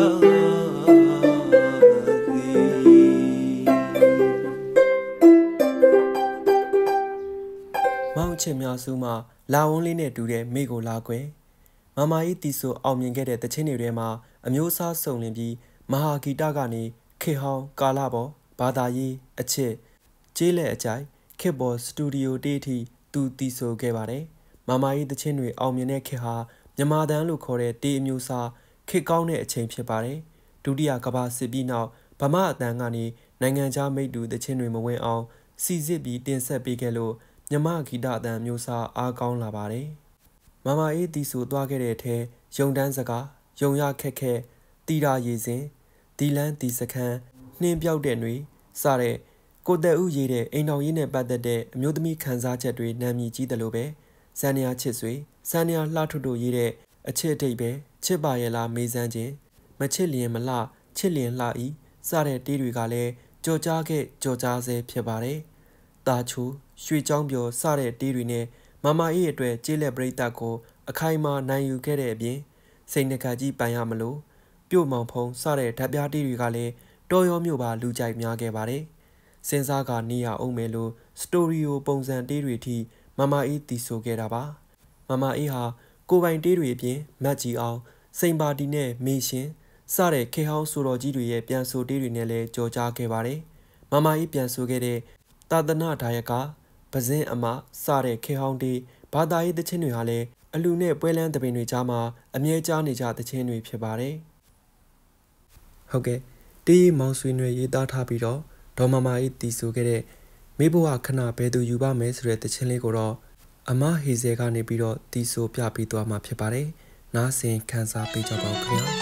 မောင်ချစ်များစုမှလာဝန်းလေးနဲ့တူတဲ့မိကိုလာကွယ်မမကြီးတီဆိုအောင်မြင်ခဲ့တဲ့တခြင်းတွေထဲမှာအမျိုးအစားစုံလင်ပြီးမဟာဂီတကနေခေဟောင်းကာလပေါ်ဘာသာရေးအချစ်ကျေးလက်အကြိုက်ခေပေါ်စတူဒီယိုတေးအထိသူတီဆိုခဲ့ပါတယ်မမကြီးတခြင်းတွေအောင်မြင်တဲ့ခေဟာမြန်မာတန်းလို့ခေါ်တဲ့တေးအမျိုးအစားခေကောင်းတဲ့အချိန်ဖြစ်ပါတယ်ဒုတိယကမ္ဘာစစ်ပြီးနောက်ဗမာအတန်းကနေနိုင်ငံခြားမိတ်တူတခြင်းတွေမဝင်အောင်စီစစ်ပြီးတင်ဆက်ပေးခဲ့လို့မြမဂီတအတန်မျိုးစားအားကောင်းလာပါတယ်။မမအေးတီဆိုသွားခဲ့တဲ့အထဲယုံတန်းစကားယုံရခက်ခဲတီရာရည်စင်ဒီလန်းတီစခန်းနှင်းပြောက်တဲ့တွေစတဲ့ကိုတက်ဦးရေးတဲ့အိမ်တော်ရေးနဲ့ပတ်သက်တဲ့အမျိုးသမီးခန်းစားချက်တွေနာမည်ကြီးတယ်လို့ပဲစန္ဒယာချစ်ဆွေစန္ဒယာလှထွတ်တို့ရေးတဲ့အချစ်အတိတ်ပဲချစ်ပါရဲ့လားမေးစမ်းခြင်းမချစ်လျင်မလှချစ်လျင်လှဤစတဲ့တေးတွေကလည်းကြော်ကြားခဲ့ကြော်ကြားဆဲဖြစ်ပါတယ်။တာချူရွှေချောင်းပြောစတဲ့တေးတွေနဲ့မမအေးအတွက်ကျေးလက်ပရိသတ်ကိုအခိုင်အမာနိုင်ယူခဲ့တဲ့အပြင်စိတ်နှကကြီးပန်ရမလို့ပြုတ်မောင်ဖုံးစတဲ့ဓာတ်ပြားတေးတွေကလည်းတော်ရောမျိုးပါလူကြိုက်များခဲ့ပါတယ်။စင်စားကနေရအောင်မယ်လို့စတိုရီယိုပုံစံတေးတွေထိမမအေးတီဆိုခဲ့တာပါ။မမအေးဟာကိုပိုင်တေးတွေအပြင်မတ်ကြီးအောင်စိန်ပါတီနဲ့မေရှင်စတဲ့ခေဟောင်းဆိုတော်ကြီးတွေရဲ့ပြန်ဆိုတေးတွေနဲ့လည်းကြော်ကြားခဲ့ပါတယ်။မမအေးပြန်ဆိုခဲ့တဲ့သာသနာဒါယကပဇင်းအမစတဲ့ခေဟောင်းတေးဘာသာရေးသချင်းတွေဟာလည်းအလူနဲ့ပွဲလန်းသပင်တွေကြားမှာအမြဲကြားနေကြသချင်းတွေဖြစ်ပါတယ်။ဟုတ်ကဲ့တေးမောင်ဆွေတွေရေးသားထားပြီးတော့ဒေါ်မမအေးတီဆိုခဲ့တဲ့မေဘဝခဏဘယ်သူယူပါမယ်ဆိုတဲ့သချင်းလေးကိုတော့အမဟေဇယ်ကနေပြီးတော့တီဆိုပြပေးသွားမှာဖြစ်ပါတယ်။နားဆင်ခန်းစားပေးကြပါဦးခင်ဗျာ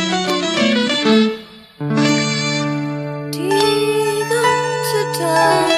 ။ Time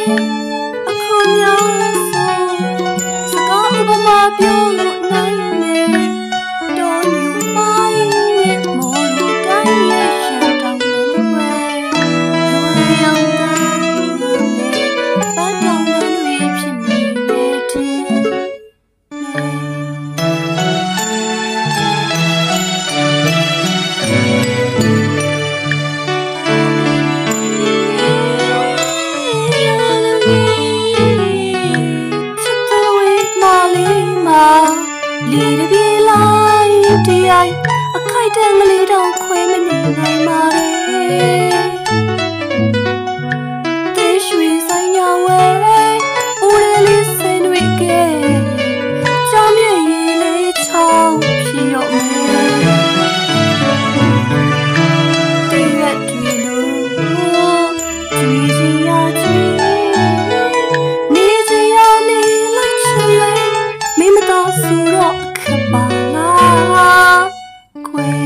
အခုများဆိုစကားဥပမာပြောလို့နိုင်မယ်တော်ညူပိုင်းနဲ့မော်လူတိုင်းရဲ့ရှောင်းတောင်းနေလွယ်ရောက်တဲ့ပတ်တောင်းတဲ့လူဖြစ်နေတဲ့တင်လီရပြေးလိုက်တရားအခိုက်တန်ကလေးတော့ခွဲမနေနိုင်ပါရဲ့တေးရွှေဆိုင်ညာဝဲဦးရလေးစင်တွေကကြောင်မြေရီလေးချောင်းဖြီရောမယ်တေးရက်တွေလို့ကျွေးစီရကျွေးနေချင်ရနေလိုက်ချင်လေမိမတော်ဆိုတော့အခက်ပါလားခွေ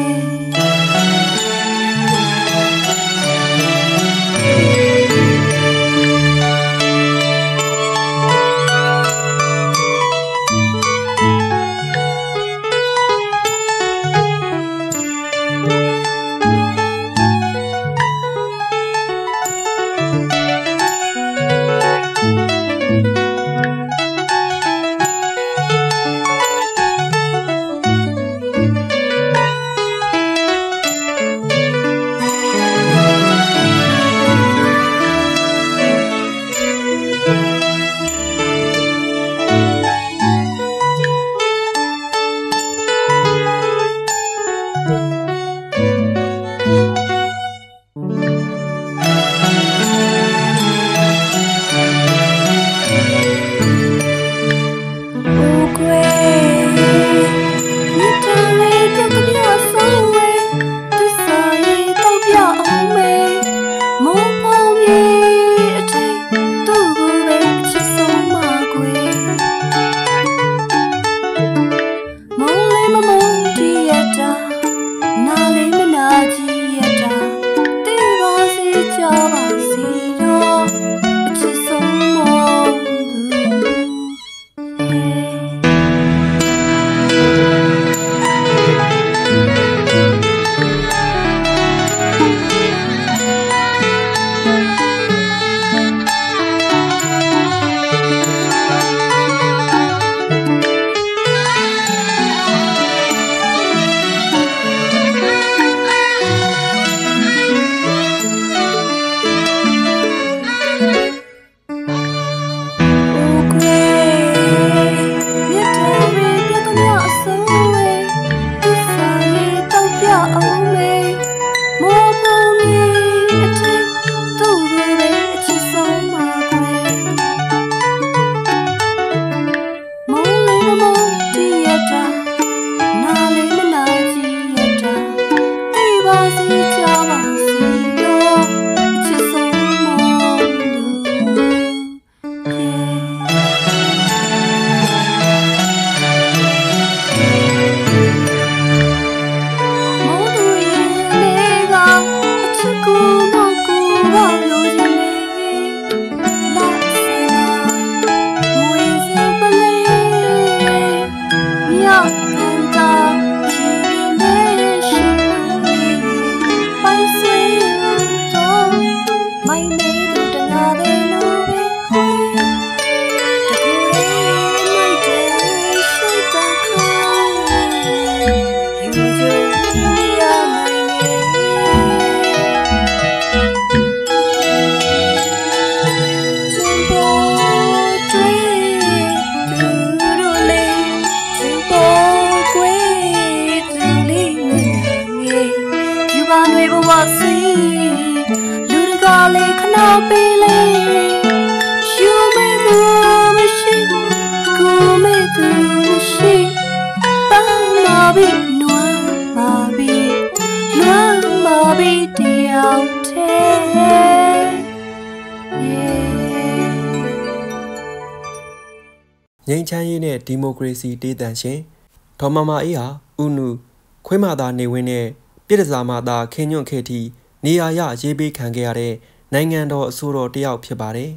ငြိမ်းချမ်းရေးနဲ့ဒီမိုကရေစီတည်တံ့ရှင်ဒေါ်မမအေးဟာဦးနုခွေးမသာနေဝင်းနဲ့ပြည်တစားမသာခင်းညွန့်ခဲ့သည့်နေရာရရေးပေးခံခဲ့ရတဲ့နိုင်ငံတော်အစိုးရတယောက်ဖြစ်ပါတယ်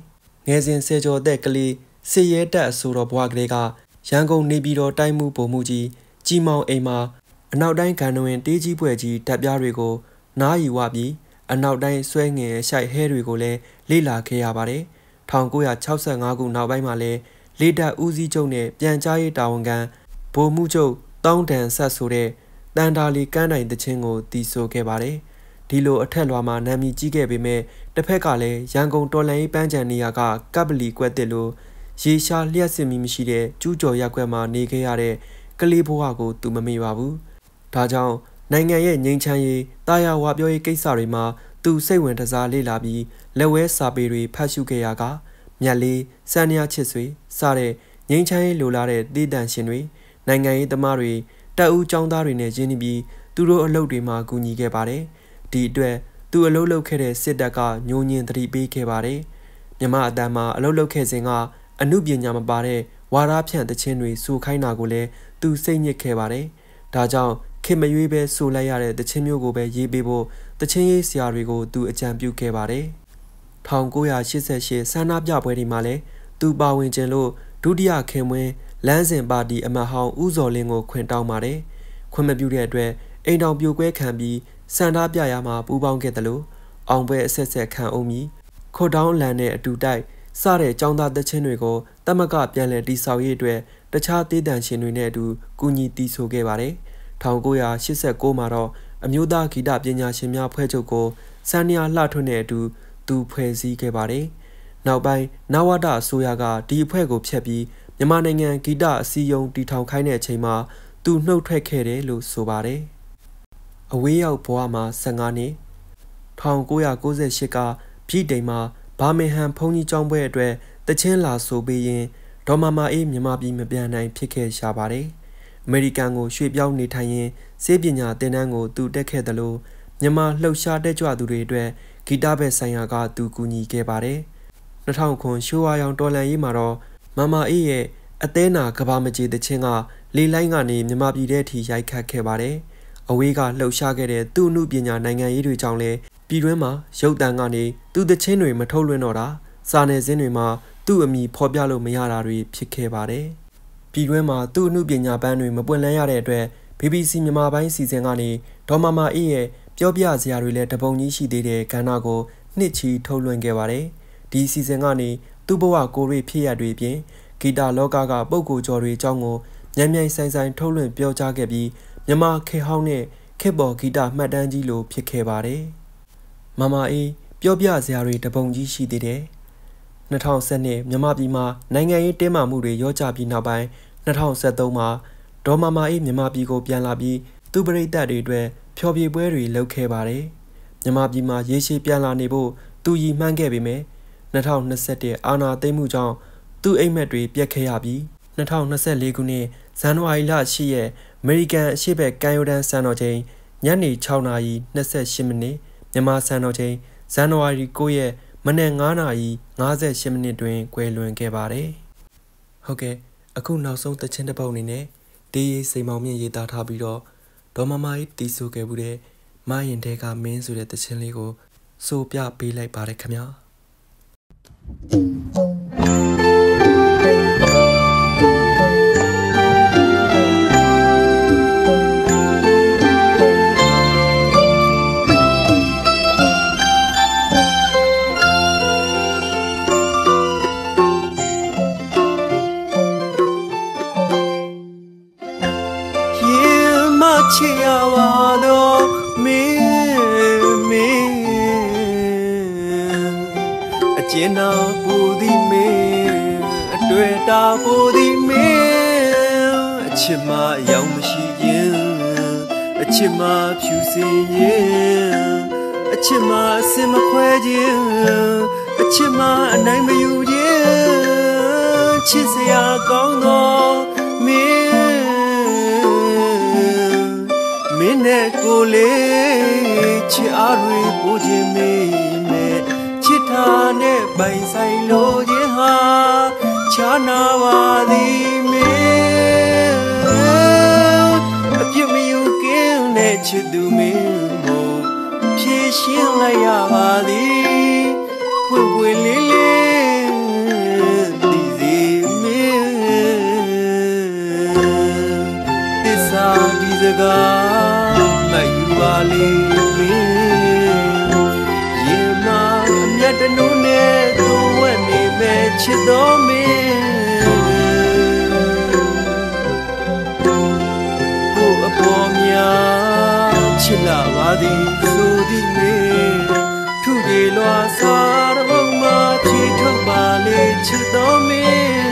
ငယ်စဉ်စေကျော်တဲ့ကလေးစစ်ရဲတပ်အဆိုတော်ဘွားကလေးကရန်ကုန်နေပြည်တော်တိုင်းမှုဗိုလ်မှူးကြီးကြီးမောင်အိမ်မှာအနောက်တိုင်းဂန္ဓဝင်တေးကြီးပွဲကြီးတပ်ပြားတွေကိုနားယူဝပြီးအနောက်တိုင်းဆွဲငင်ရှိုက်ဟဲတွေကိုလည်းလေ့လာခဲ့ရပါတယ်။1965ခုနောက်ပိုင်းမှာလည်းလေတပ်ဦးစီးချုပ်နဲ့ပြန်ကြားရေးတာဝန်ခံဗိုလ်မှူးချုပ်တောင်းတန်ဆက်ဆိုတဲ့တန်တာလီကမ်းတိုင်တခြင်းကိုတည်ဆိုခဲ့ပါတယ်။ဒီလိုအထက်လွှာမှာနာမည်ကြီးခဲ့ပေမဲ့တစ်ဖက်ကလည်းရန်ကုန်တော်လှန်ရေးပန်းချံနေရာကကပ်ပလီကွက်တစ်လိုရေရှားလျှက်စစ်မီမရှိတဲ့ကျူးကျော်ရက်ကွက်မှာနေခဲ့ရတဲ့ကလေးဘဝကိုသူမမေ့ပါဘူး။ဒါကြောင့်နိုင်ငံရဲ့ငြိမ်းချမ်းရေးတာယာဝပြောရေးကိစ္စတွေမှာသူစိတ်ဝင်တစားလေ့လာပြီးလက်ဝဲစာပေတွေဖတ်ရှုခဲ့ရကမြတ်လေးစံရချစ်ဆွေစတဲ့ငြိမ်းချမ်းရေးလိုလားတဲ့တည်တံ့ရှင်တွေနိုင်ငံရေးသမားတွေတပ်ဦးចောင်းသားတွေနဲ့ရင်းနှီးပြီးသူတို့အလုပ်တွေမှာကူညီခဲ့ပါတယ်။ဒီအတွက်သူအလုပ်လုပ်ခဲ့တဲ့စစ်တပ်ကညှိုးညင်သတိပေးခဲ့ပါတယ်။မြမအတန်းမှာအလုပ်လုပ်ခဲ့စဉ်ကအမှုပညာမပါတဲ့ဝါရဖြန့်တခြင်းတွေစူခိုင်းတာကိုလည်းသူစိတ်ညစ်ခဲ့ပါတယ်။ဒါကြောင့်ခင်မရွေးပဲဆိုလိုက်ရတဲ့တခြင်းမျိုးကိုပဲရေးပေးဖို့တခြင်းရေးဆရာတွေကိုသူအကြံပြုခဲ့ပါတယ်။1988ဆန္ဒပြပွဲတွေမှာလည်းသူပါဝင်ခြင်းလို့ဒုတိယခင်မွင်းလမ်းစဉ်ပါတီအမတ်ဟောင်းဦးစော်လင်းကိုခွင့်တောင်းပါတယ်။ခွင့်မပြုတဲ့အတွက်အိမ်တော်ပြိုကွဲခံပြီးစန္ဒပြရမှာပူးပေါင်းခဲ့တယ်လို့အောင်ပွဲအဆက်ဆက်ခံအောင်မီခိုတောင်းလန်နဲ့အတူတိုက်စတဲ့ចောင်းသားတခြင်းတွေကိုတမကပြန်လည်တိဆောက်ရေးအတွက်တခြားတည်တံ့ရှင်တွေနဲ့အတူကူညီတည်ဆိုခဲ့ပါတယ်။1989မှာတော့အမျိုးသားဂီတပညာရှင်များဖွဲ့ချုပ်ကိုစန္ဒယာလှထွန်းနဲ့အတူသူဖွဲ့စည်းခဲ့ပါတယ်။နောက်ပိုင်းနဝတအစိုးရကဒီအဖွဲ့ကိုဖျက်ပြီးမြန်မာနိုင်ငံဂီတအစည်းအရုံးတည်ထောင်ခိုင်းတဲ့အချိန်မှာသူနှုတ်ထွက်ခဲ့တယ်လို့ဆိုပါတယ်။အဝေးရောက်ဘဝမှာ15နှစ်1998ကပြည်တိမ်မှာဘာမင်ဟန်ဘုန်းကြီးကျောင်းပွဲအတွက်တချင်းလာဆိုပေးရင်ဒေါ်မမာအေးမြန်မာပြည်မပြန်နိုင်ဖြစ်ခဲ့ရှာပါတယ်။အမေရိကန်ကိုရွှေ့ပြောင်းနေထိုင်ရင်စေပညာသင်တန်းကိုသူတက်ခဲ့တယ်လို့မြန်မာလှုပ်ရှားတက်ကြွသူတွေအတွက်ဂီတဘက်ဆိုင်ရာကသူကူညီခဲ့ပါတယ်။2009ရှိုးဝါရောင်တော်လန်ရေးမှာတော့မမာအေးရဲ့အသေးနာကဘာမကြီးတချင်းကလေလိုင်းကနေမြန်မာပြည်ထဲထိရိုက်ခတ်ခဲ့ပါတယ်။အဝေးကလှုပ်ရှားခဲ့တဲ့သူ့အမှုပညာနိုင်ငံရေးတွေကြောင့်လည်းပြည်တွင်းမှာရုပ်တံကနေသူ့တချင်းတွေမထုတ်လွှင့်တော့တာစာနယ်ဇင်းတွေမှာသူ့အမိဖော်ပြလို့မရတာတွေဖြစ်ခဲ့ပါတယ်။ပြည်တွင်းမှာသူ့အမှုပညာပန်းတွေမပွင့်လန်းရတဲ့အတွက် BBC မြန်မာပိုင်းစီစဉ်ကနေဒေါ်မမာအေးရဲ့ပြောပြစရာတွေလည်းတပုံကြီးရှိသေးတဲ့ကဏ္ဍကိုနှစ်ချီထုတ်လွှင့်ခဲ့ပါတယ်။ဒီစီစဉ်ကနေသူ့ဘဝကိုရိဖြစ်ရတွေပြင်ဂီတလောကကပုဂ္ဂိုလ်ကျော်တွေအကြောင်းကိုမြန်မြန်ဆိုင်ဆိုင်ထုတ်လွှင့်ပြောကြားခဲ့ပြီးမြန်မာခေတ်ဟောင်းနဲ့ခေတ်ပေါ်ဂီတမှတ်တမ်းကြီးလိုဖြစ်ခဲ့ပါတယ်။မမာအေးပြောပြစရာတွေတပုံကြီးရှိသေးတယ်။2012မြန်မာပြည်မှာနိုင်ငံရေးတင်းမာမှုတွေရောကြပြီးနောက်ပိုင်း2013မှာဒေါ်မမာအေးမြန်မာပြည်ကိုပြန်လာပြီးသူ့ပရိသတ်တွေအတွက်ဖျော်ဖြေပွဲတွေလုပ်ခဲ့ပါတယ်။မြန်မာပြည်မှာရေရှည်ပြန်လာနေဖို့သူရည်မှန်းခဲ့ပေမဲ့2021အာဏာသိမ်းမှုကြောင့်သူ့အိမ်မက်တွေပြတ်ခဲ့ရပြီး2024ခုနှစ်ဇန်နဝါရီလ10ရက်အမေရိကန်အရှေ့ဘက်ကမ်းရိုးတန်းစံတော်ချိန်ညနေ6:28မိနစ်မြန်မာစံတော်ချိန်ဇန်နဝါရီ9ရက်မနက်9:58မိနစ်တွင်ကွယ်လွန်ခဲ့ပါတယ်။ဟုတ်ကဲ့အခုနောက်ဆုံးသချင်းတစ်ပုဒ်အနေနဲ့ဒေးရေးစိန်မောင်မြင့်ရေးသားထားပြီးတော့ဒေါ်မမာအေးတီးဆိုခဲ့မှုတဲ့မရင်တဲကမင်းဆိုတဲ့သချင်းလေးကိုဆိုပြပေးလိုက်ပါတယ်ခင်ဗျာချစ်ရပါတော့မင်းအကျဉ်းတော်ပူသည်မင်းအတွေ့တာပူသည်မင်းအချစ်မရောက်မရှိရင်အချစ်မဖြူစင်ရင်အချစ်မအစင်မခွဲခြင်းအချစ်မအနိုင်မယူခြင်းချစ်စရာကောင်းတော့မင်းနဲ့ကိုလေးချစ်အားတွေပို့ခြင်းမေးမဲ့ချစ်ထားနဲ့ပိုင်ဆိုင်လို့ခြင်းဟာချာနာပါသည်မင်းအပြစ်မယူကင်းနဲ့ချစ်သူမင်းမို့ဖြည့်ရှင်းလိုက်ရပါသည်ပွင့်ပွင့်လေးလေးချစ်တော်မင်းကိုအပေါ်များချစ်လာပါသည်ဆိုသည်မင်းထုပြေလွာစားတော်ဘုံမှာချီထုတ်ပါလေချစ်တော်မင်း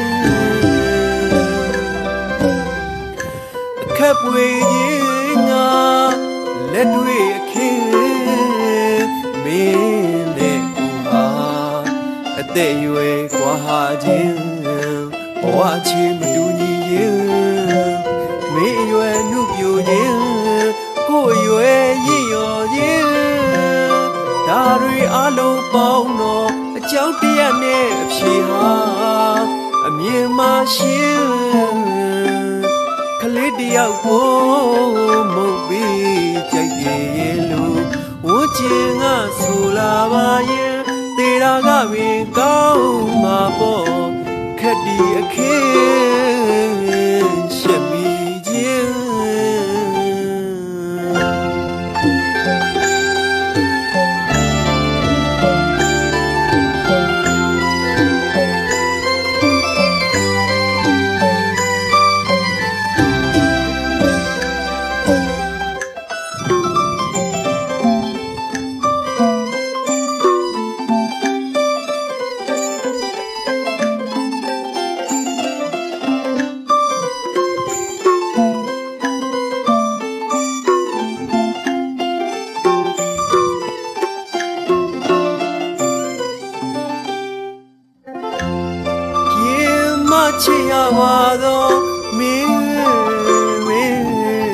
အခက်ပွေရင်ငါလက်တွေ့အခင်းမင်းနဲ့ကိုဟာအသက်ရွယ်ကွာဟာခြင်းဘဝချီမတူညီရင်မင်းအရွယ်နှုတ်ပြိုခြင်းကိုယ်အရွယ်ရည်ရော်ခြင်းဒါတွေအလုံးပေါင်းတော့အကြောင်းတရားနဲ့အဖြေဟာအမြင်မှရှင်းကလေးတယောက်ကိုမုတ်ပြီးကြိုက်တယ်လို့ဝှချင်ကဆိုလာပါရဲ့တေရာကပင်ကောင်းမှာပေါ့ခက်ဒီအခင်းရှက်ပြီးခြင်းချစ်ရပါတော့မင်း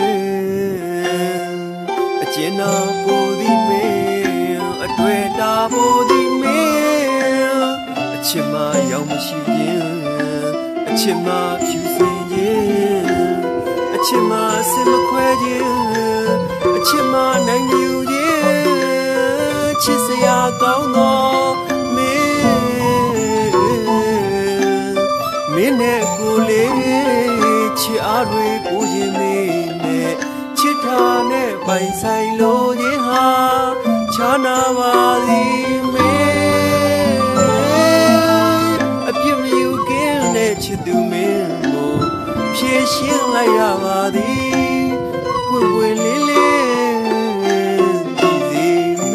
အကျဉ်းနာပိုသည်မင်းအတွေ့တာပိုသည်မင်းအချစ်မရောက်မရှိခြင်းအချစ်မဖြူစင်ခြင်းအချစ်မဆင်မခွဲခြင်းအချစ်မနိုင်ယူခြင်းချစ်စရာကောင်းသောမင်းနဲ့ကိုလေးချစ်အားတွေကိုရင်လေးနဲ့ချစ်ထားနဲ့ပိုင်ဆိုင်လို့ရင်ဟာချာနာပါသည်မင်းအပြစ်မယူကင်းနဲ့ချစ်သူမင်းကိုဖြေရှင်းလိုက်ရပါသည်ပွင့်ပွင့်လေးလေးဒီစီမ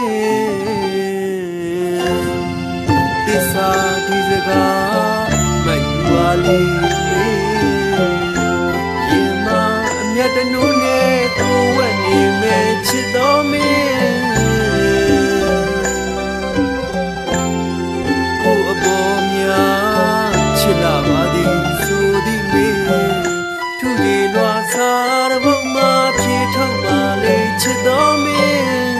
င်းသစ္စာဒီစကားပါလိရင်မအမြတ်တနုနဲ့ကိုဝက်နေမဲ့ချစ်တော်မင်းကိုအပေါ်များချစ်လာပါသည်ဆိုသည်မင်းသူဒီလွာစားတဲ့ဘုံမှာဖြေထုတ်ပါလေချစ်တော်မင်း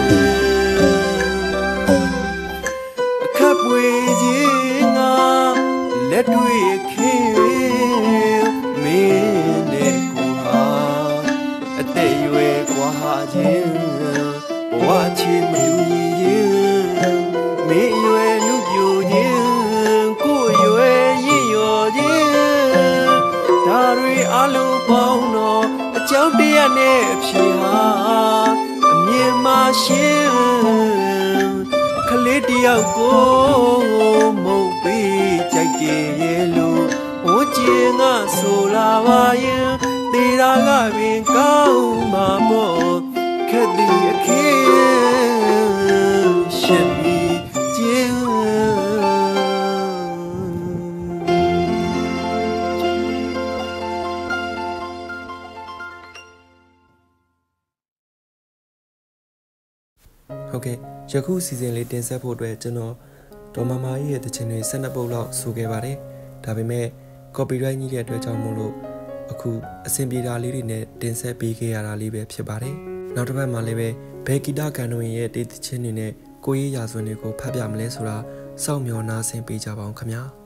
အခက်ပွေခြင်းငါလက်တွေ့ခင်မင်းနဲ့ကိုဟာအသက်ရွယ်ကွာဟာခြင်းဘဝချီမတူညီရင်မင်းရွယ်လူပြိုခြင်းကိုယ်ရွယ်ရည်ရော်ခြင်းဒါတွေအလုံးပေါင်းတော့အကြောင်းတရားနဲ့အဖြေဟာအမြင်မှရှင်းကလေးတယောက်ကိုမုတ်ပြီးကြိုက်တယ်လို့ဝှချင်ကဆိုလာပါရင်တေရာကပင်ကောင်းမှာပေါ့ခက်ဒီအခင်းရှက်ပြီးခြင်းဟုတ်ကဲ့ယခုစီစဉ်လေးတင်ဆက်ဖို့အတွက်ကျွန်တော်ဒေါ်မမာကြီးရဲ့တခြင်းတွေ12ပုတ်လောက်ဆိုခဲ့ပါတယ်ဒါပေမဲ့ copyright ကြီးတဲ့အတွက်ကြောင့်မို့လို့အခုအဆင်ပြေတာလေးတွေနဲ့တင်ဆက်ပေးခဲ့ရတာလေးပဲဖြစ်ပါတယ်နောက်တစ်ပတ်မှာလည်းပဲဘယ်ဂီတကန်တို့ရဲ့တေးသချင်းတွေနဲ့ကိုရေးရာဇဝင်တွေကိုဖတ်ပြမလဲဆိုတာစောင့်မျှော်နားဆင်ပေးကြပါအောင်ခင်ဗျာ